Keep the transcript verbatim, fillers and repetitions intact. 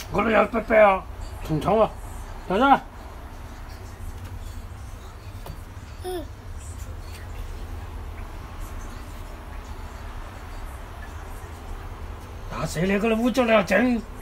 我都要拜拜啊，冲冲啊，等等。嗯。大蛇你个你污糟你又整〜